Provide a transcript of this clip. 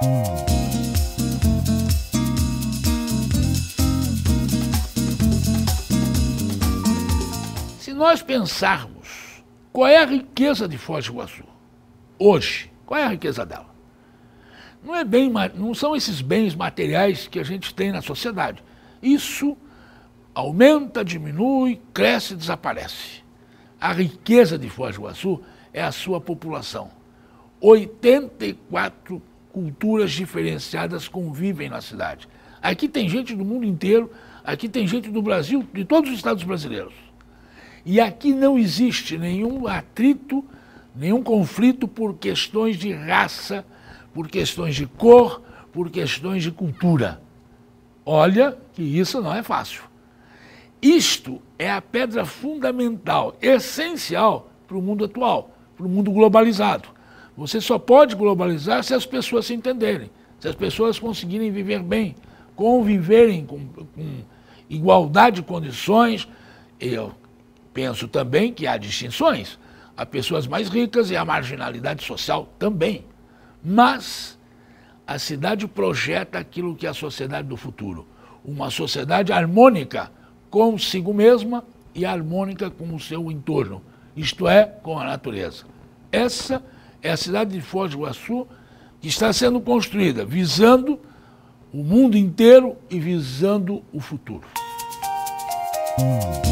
Se nós pensarmos qual é a riqueza de Foz do Iguaçu hoje, qual é a riqueza dela? Não são esses bens materiais que a gente tem na sociedade. Isso aumenta, diminui, cresce e desaparece. A riqueza de Foz do Iguaçu é a sua população. 84 culturas diferenciadas convivem na cidade. Aqui tem gente do mundo inteiro, aqui tem gente do Brasil, de todos os estados brasileiros. E aqui não existe nenhum atrito, nenhum conflito por questões de raça, por questões de cor, por questões de cultura. Olha que isso não é fácil. Isto é a pedra fundamental, essencial para o mundo atual, para o mundo globalizado. Você só pode globalizar se as pessoas se entenderem, se as pessoas conseguirem viver bem, conviverem com igualdade de condições. Eu penso também que há distinções. Há pessoas mais ricas e a marginalidade social também. Mas a cidade projeta aquilo que é a sociedade do futuro. Uma sociedade harmônica consigo mesma e harmônica com o seu entorno. Isto é, com a natureza. Essa é a cidade de Foz do Iguaçu que está sendo construída, visando o mundo inteiro e visando o futuro.